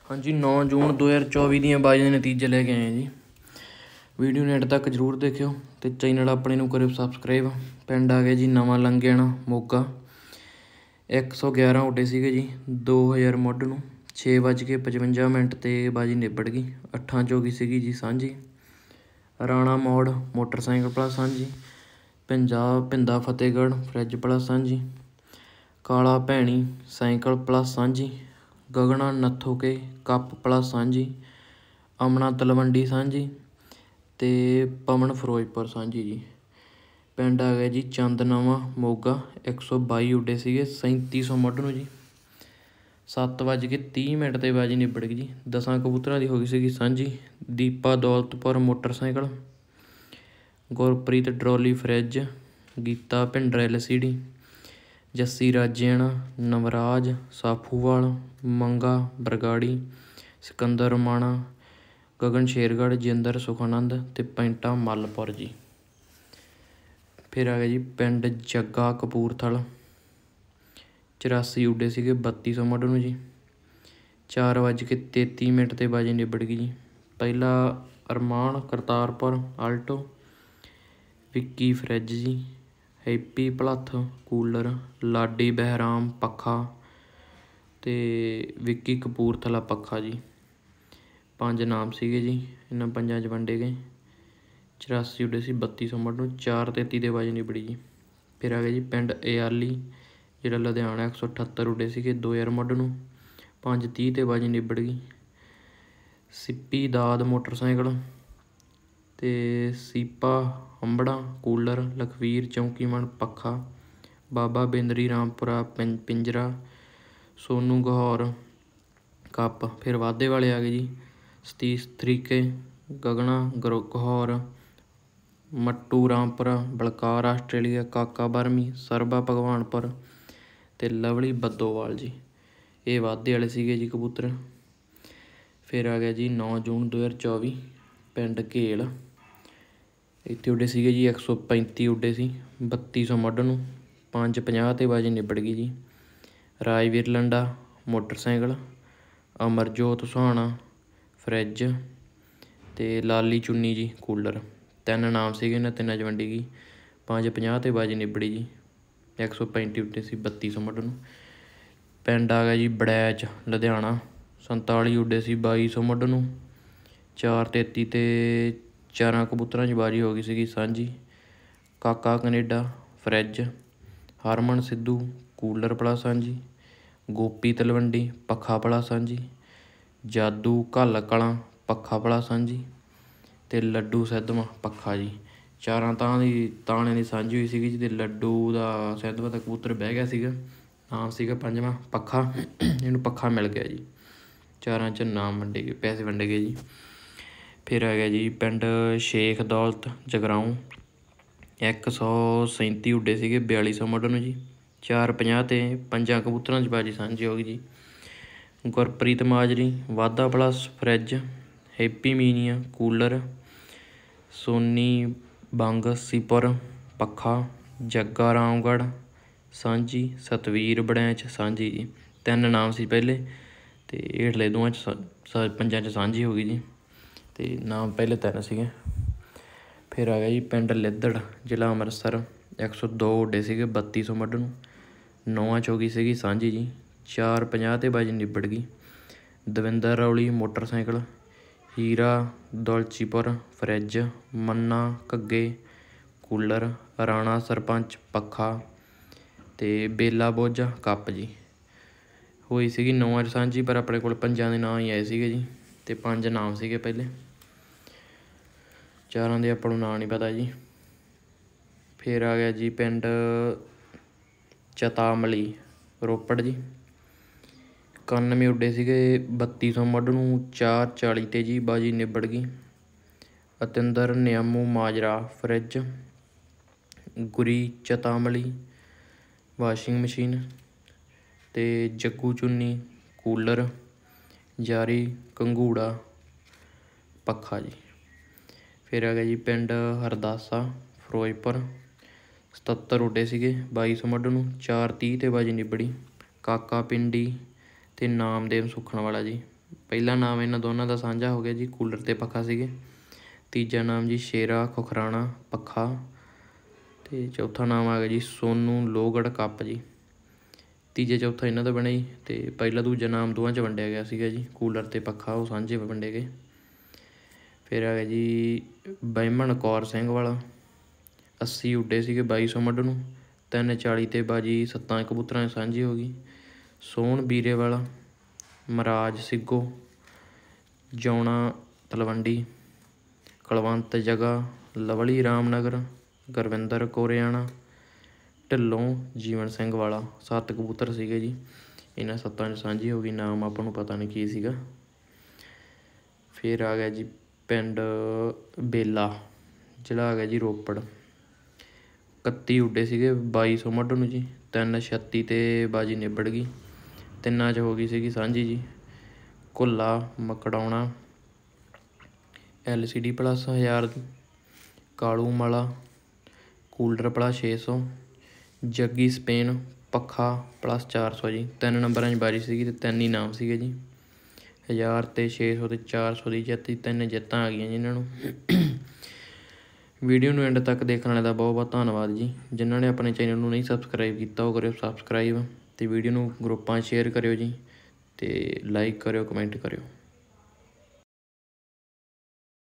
हाँ जी 9 जून 2024 ਦੀਆਂ ਬਾਜੀ ਦੇ ਨਤੀਜੇ ਲੈ ਕੇ ਆਏ ਜੀ। ਵੀਡੀਓ ਨੂੰ ਐਂਡ ਤੱਕ ਜ਼ਰੂਰ ਦੇਖਿਓ ਅਤੇ ਚੈਨਲ ਆਪਣੇ ਨੂੰ ਕਰਿਓ ਸਬਸਕ੍ਰਾਈਬ। ਪਿੰਡ ਆ ਗਿਆ ਜੀ ਨਵਾਂ ਲੰਘਿਆਣਾ ਮੋਗਾ। 111 ਉੱਡੇ ਸੀਗੇ ਜੀ 2000 ਮੁੱਢ ਨੂੰ 6:55 'ਤੇ ਬਾਜੀ ਨਿਬੜ ਗਈ। 8 'ਚ ਹੋ ਗਈ ਸੀਗੀ ਜੀ ਸਾਂਝੀ। ਰਾਣਾ ਮੋੜ ਮੋਟਰਸਾਈਕਲ ਪਲੱਸ ਸਾਂਝੀ। ਪਿੰਦਾ ਫਤਿਹਗੜ੍ਹ ਫਰਿੱਜ ਪਲੱਸ ਸਾਂਝੀ। ਕਾਲਾ ਭੈਣੀ ਸਾਈਕਲ ਪਲੱਸ ਸਾਂਝੀ। ਗਗਨਾ ਨੱਥੋਕੇ ਕੱਪ ਪਲੱਸ ਸਾਂਝੀ। ਅਮਨਾ ਤਲਵੰਡੀ ਸਾਂਝੀ ਅਤੇ ਪਵਨ ਫਿਰੋਜ਼ਪੁਰ ਸਾਂਝੀ ਜੀ। ਪਿੰਡ ਆ ਗਿਆ ਜੀ ਚੰਦ ਨਵਾਂ ਮੋਗਾ। 122 ਉੱਡੇ ਸੀਗੇ 3700 ਮੁੱਢ ਨੂੰ ਜੀ। 7:30 'ਤੇ ਬਾਜੀ ਨਿਬੜ ਗਈ ਜੀ। 10 ਕਬੂਤਰਾਂ ਦੀ ਹੋ ਗਈ ਸੀਗੀ ਸਾਂਝੀ। Deepa Daulatpur motorcycle. Gurpreet trolley fridge. Geeta Bhinder LCD। Jassi Rajeana Navraj Safuwal. Manga Bargari. Sikandar Ramanna. Gagan Shergarh Jinder Sukhanand ਅਤੇ ਪੈਂਟਾ ਮੱਲਪੁਰ ਜੀ। ਫਿਰ ਆ ਗਿਆ ਜੀ ਪਿੰਡ ਜੱਗਾ ਕਪੂਰਥਲ। 84 ਉੱਡੇ ਸੀਗੇ 3200 ਮੁੱਢ ਨੂੰ ਜੀ। 4:33 'ਤੇ ਬਾਜੀ ਨਿਬੜ ਗਈ ਜੀ। ਪਹਿਲਾ ਅਰਮਾਨ ਕਰਤਾਰਪੁਰ ਆਲਟੋ। ਵਿੱਕੀ ਫਰਿੱਜ ਜੀ। ਹੈਪੀ ਭਲੱਥ ਕੂਲਰ। ਲਾਡੀ ਬਹਿਰਾਮ ਪੱਖਾ ਅਤੇ ਵਿੱਕੀ ਕਪੂਰਥਲਾ ਪੱਖਾ ਜੀ। 5 ਨਾਮ ਸੀਗੇ ਜੀ। ਇਹਨਾਂ 5 'ਚ ਵੰਡੇ ਗਏ। 84 ਉੱਡੇ ਸੀ 3200 ਮੁੱਢ ਨੂੰ। 4:33 'ਤੇ ਬਾਜੀ ਨਿਬੜੀ ਜੀ। ਫਿਰ ਆ ਗਿਆ ਜੀ ਪਿੰਡ ਏਆਲੀ ਜਿਹੜਾ ਲੁਧਿਆਣਾ। 178 ਉੱਡੇ ਸੀਗੇ 2000 ਮੁੱਢ ਨੂੰ। 5:30 'ਤੇ ਬਾਜੀ ਨਿਬੜ ਗਈ। ਸਿੱਪੀ ਦਾਦ ਮੋਟਰਸਾਈਕਲ ਅਤੇ ਸੀਪਾ ਹੰਬੜਾ ਕੂਲਰ। ਲਖਵੀਰ ਚੌਂਕੀਮਣ ਪੱਖਾ। ਬਾਬਾ ਬਿੰਦਰੀ ਰਾਮਪੁਰਾ ਪਿੰਜਰਾ। ਸੋਨੂ ਗਹੌਰ ਕੱਪ। ਫਿਰ ਵਾਧੇ ਵਾਲੇ ਆ ਗਏ ਜੀ। ਸਤੀਸ਼ ਤਰੀਕੇ ਗਗਨਾ ਗਹੌਰ। ਮੱਟੂ ਰਾਮਪੁਰਾ ਬਲਕਾਰ ਆਸਟ੍ਰੇਲੀਆ। ਕਾਕਾ ਬਰਮੀ ਸਰਬਾ ਭਗਵਾਨਪੁਰ ਅਤੇ ਲਵਲੀ ਬੱਦੋਵਾਲ ਜੀ। ਇਹ ਵਾਧੇ ਵਾਲੇ ਸੀਗੇ ਜੀ ਕਬੂਤਰ। ਫਿਰ ਆ ਗਿਆ ਜੀ 9 ਜੂਨ 2024 ਪਿੰਡ ਘੇਲ। ਇੱਥੇ ਉੱਡੇ ਸੀਗੇ ਜੀ 135 ਉੱਡੇ ਸੀ 3200 ਮੁੱਢ ਨੂੰ। 5:50 'ਤੇ ਬਾਜੀ ਨਿਬੜ ਗਈ ਜੀ। ਰਾਜਵੀਰ ਲੰਡਾ ਮੋਟਰਸਾਈਕਲ। ਅਮਰਜੋਤ ਸੁਹਾਣਾ ਫਰਿੱਜ ਅਤੇ ਲਾਲੀ ਚੁੰਨੀ ਜੀ ਕੂਲਰ। 3 ਨਾਮ ਸੀਗੇ ਇਹਨਾਂ 3 'ਚ ਵੰਡੀ ਗਈ। 5:50 'ਤੇ ਬਾਜੀ ਨਿਬੜੀ ਜੀ। 135 ਉੱਡੇ ਸੀ 3200 ਮੁੱਢ ਨੂੰ। ਪਿੰਡ ਆ ਗਿਆ ਜੀ ਬੜੈਚ ਲੁਧਿਆਣਾ। 47 ਉੱਡੇ ਸੀ 2200 ਮੁੱਢ ਨੂੰ। 4:33 'ਤੇ 4 ਕਬੂਤਰਾਂ 'ਚ ਬਾਜੀ ਹੋ ਗਈ ਸੀਗੀ ਸਾਂਝੀ। Kaka Canada fridge. Harman Sidhu cooler plus ਸਾਂਝੀ। ਗੋਪੀ ਤਲਵੰਡੀ ਪੱਖਾ ਪਲੱਸ ਸਾਂਝੀ। ਜਾਦੂ ਘੱਲ ਕਲਾਂ ਪੱਖਾ ਪਲੱਸ ਸਾਂਝੀ ਅਤੇ ਲੱਡੂ ਸਿੱਧਵਾਂ ਪੱਖਾ ਜੀ। 4 ਤਾਣਿਆਂ ਦੀ ਸਾਂਝੀ ਹੋਈ ਸੀਗੀ ਜੀ। ਅਤੇ ਲੱਡੂ ਦਾ ਸਿੱਧਵਾਂ ਦਾ ਕਬੂਤਰ ਬਹਿ ਗਿਆ ਸੀਗਾ। ਨਾਮ ਸੀਗਾ 5ਵਾਂ ਪੱਖਾ। ਇਹਨੂੰ ਪੱਖਾ ਮਿਲ ਗਿਆ ਜੀ। 4 'ਚ ਨਾਮ ਵੰਡੇ ਗਏ ਪੈਸੇ ਵੰਡੇ ਗਏ ਜੀ। ਫਿਰ ਆ ਗਿਆ ਜੀ ਪਿੰਡ ਸ਼ੇਖ ਦੌਲਤ ਜਗਰਾਉਂ। 137 ਉੱਡੇ ਸੀਗੇ 4200 ਮੁੱਢ ਨੂੰ ਜੀ। 4:50 'ਤੇ 5 ਕਬੂਤਰਾਂ 'ਚ ਬਾਜੀ ਸਾਂਝੀ ਹੋ ਗਈ ਜੀ। ਗੁਰਪ੍ਰੀਤ ਮਾਜਰੀ ਵਾਧਾ plus fridge. Happy Meenia cooler. Soni Bang Seepur ਪੱਖਾ। ਜੱਗਾ ਰਾਮਗੜ੍ਹ ਸਾਂਝੀ। ਸਤਵੀਰ ਬੜੈਚ ਸਾਂਝੀ ਜੀ। 3 ਨਾਮ ਸੀ ਪਹਿਲੇ ਅਤੇ ਹੇਠਲੇ 2 'ਚ 5 'ਚ ਸਾਂਝੀ ਹੋ ਗਈ ਜੀ। ਅਤੇ ਨਾਮ ਪਹਿਲੇ 3 ਸੀਗੇ। ਫਿਰ ਆ ਗਿਆ ਜੀ ਪਿੰਡ ਲਿੱਦੜ ਜ਼ਿਲ੍ਹਾ ਅੰਮ੍ਰਿਤਸਰ। 102 ਉੱਡੇ ਸੀਗੇ 3200 ਮੁੱਢ ਨੂੰ। 9 'ਚ ਹੋ ਗਈ ਸੀਗੀ ਸਾਂਝੀ ਜੀ। 4:50 'ਤੇ ਬਾਜੀ ਨਿਬੜ ਗਈ। Davinder Rauli motorcycle. Heera Daulchipur fridge. Manna Ghagge cooler. Rana sarpanch ਪੱਖਾ ਅਤੇ ਬੇਲਾ ਬੋਝਾ ਕੱਪ ਜੀ। ਹੋਈ ਸੀਗੀ 9 'ਚ ਸਾਂਝੀ ਪਰ ਆਪਣੇ ਕੋਲ 5 ਦੇ ਨਾਂ ਹੀ ਆਏ ਸੀਗੇ ਜੀ। ਅਤੇ 5 ਨਾਮ ਸੀਗੇ ਪਹਿਲੇ। 4 ਦੇ ਆਪਾਂ ਨੂੰ ਨਾਂ ਨਹੀਂ ਪਤਾ ਜੀ। ਫਿਰ ਆ ਗਿਆ ਜੀ ਪਿੰਡ ਚਤਾਮਲੀ ਰੋਪੜ ਜੀ। 91 ਉੱਡੇ ਸੀਗੇ 3200 ਮੁੱਢ ਨੂੰ। 4:40 'ਤੇ ਜੀ ਬਾਜੀ ਨਿਬੜ ਗਈ। Atinder Niamu Majra fridge. Guri Chatamali washing machine ਅਤੇ ਜੱਗੂ ਚੁੰਨੀ ਕੂਲਰ। ਜਾਰੀ ਕੰਗੂੜਾ ਪੱਖਾ ਜੀ। ਫਿਰ ਆ ਗਿਆ ਜੀ ਪਿੰਡ ਹਰਦਾਸਾ ਫਿਰੋਜ਼ਪੁਰ। 77 ਉੱਡੇ ਸੀਗੇ 2200 ਮੁੱਢ ਨੂੰ। 4:30 'ਤੇ ਬਾਜੀ ਨਿਬੜੀ। ਕਾਕਾ ਪਿੰਡੀ ਅਤੇ ਨਾਮਦੇਵ ਸੁੱਖਣ ਵਾਲਾ ਜੀ। ਪਹਿਲਾ ਨਾਮ ਇਹਨਾਂ ਦੋਨਾਂ ਦਾ ਸਾਂਝਾ ਹੋ ਗਿਆ ਜੀ, ਕੂਲਰ ਅਤੇ ਪੱਖਾ ਸੀਗੇ। ਤੀਜਾ ਨਾਮ ਜੀ ਸ਼ੇਰਾ ਖੁਖਰਾਣਾ ਪੱਖਾ, ਅਤੇ ਚੌਥਾ ਨਾਮ ਆ ਗਿਆ ਜੀ ਸੋਨੂ ਲੋਹਗੜ੍ਹ ਕੱਪ ਜੀ। ਤੀਜਾ ਚੌਥਾ ਇਹਨਾਂ ਦਾ ਬਣਿਆ ਜੀ, ਅਤੇ ਪਹਿਲਾ ਦੂਜਾ ਨਾਮ ਦੋਵਾਂ 'ਚ ਵੰਡਿਆ ਗਿਆ ਸੀਗਾ ਜੀ, ਕੂਲਰ ਅਤੇ ਪੱਖਾ ਉਹ ਸਾਂਝੇ ਵੰਡੇ ਗਏ। ਫਿਰ ਆ ਗਿਆ ਜੀ ਬਹਿਮਣ ਕੌਰ ਸਿੰਘ ਵਾਲਾ, 80 ਉੱਡੇ ਸੀਗੇ 2200 ਮੱਢ ਨੂੰ, 340 'ਤੇ ਬਾਜੀ 7 ਕਬੂਤਰਾਂ 'ਚ ਸਾਂਝੀ ਹੋ ਗਈ। ਸੋਹਣ ਬੀਰੇ ਵਾਲਾ, ਮਹਾਰਾਜ ਸਿੱਗੋ, ਜੌਣਾ ਤਲਵੰਡੀ, ਕੁਲਵੰਤ ਜਗ੍ਹਾ, ਲਵਲੀ ਰਾਮਨਗਰ, ਗੁਰਵਿੰਦਰ ਕੋਰਿਆਣਾ, ਢਿੱਲੋਂ ਜੀਵਨ ਸਿੰਘ ਵਾਲਾ। 7 ਕਬੂਤਰ ਸੀਗੇ ਜੀ, ਇਹਨਾਂ 7 'ਚ ਸਾਂਝੀ ਹੋ ਗਈ। ਨਾਮ ਆਪਾਂ ਨੂੰ ਪਤਾ ਨਹੀਂ ਕੀ ਸੀਗਾ। ਫਿਰ ਆ ਗਿਆ ਜੀ ਪਿੰਡ ਬੇਲਾ, ਜ਼ਿਲ੍ਹਾ ਆ ਗਿਆ ਜੀ ਰੋਪੜ। 31 ਉੱਡੇ ਸੀਗੇ 2200 ਮੱਢ ਨੂੰ ਜੀ, 336 'ਤੇ ਬਾਜੀ ਨਿਬੜ ਗਈ। ਤਿੰਨਾਂ 'ਚ ਹੋ ਗਈ ਸੀਗੀ ਸਾਂਝੀ ਜੀ। Ghulla Makrauna LCD plus 1000, Kalu Mala cooler plus 600, Jaggi Spain ਪੱਖਾ ਪਲੱਸ 400 ਜੀ। 3 ਨੰਬਰਾਂ 'ਚ ਬਾਜੀ ਸੀਗੀ ਅਤੇ 3 ਇਨਾਮ ਸੀਗੇ ਜੀ। 1000 ਅਤੇ 600 ਅਤੇ 400 ਦੀ ਜਿੱਤ, 3 ਜਿੱਤਾਂ ਆ ਗਈਆਂ ਜੀ ਇਹਨਾਂ ਨੂੰ। ਵੀਡੀਓ ਨੂੰ ਐਂਡ ਤੱਕ ਦੇਖਣ ਵਾਲੇ ਦਾ ਬਹੁਤ ਬਹੁਤ ਧੰਨਵਾਦ ਜੀ। ਜਿਨ੍ਹਾਂ ਨੇ ਆਪਣੇ ਚੈਨਲ ਨੂੰ ਨਹੀਂ ਸਬਸਕ੍ਰਾਈਬ ਕੀਤਾ ਉਹ ਕਰਿਓ ਸਬਸਕ੍ਰਾਈਬ, ਅਤੇ ਵੀਡੀਓ ਨੂੰ ਗਰੁੱਪਾਂ 'ਚ ਸ਼ੇਅਰ ਕਰਿਓ ਜੀ, ਅਤੇ ਲਾਈਕ ਕਰਿਓ, ਕਮੈਂਟ ਕਰਿਓ।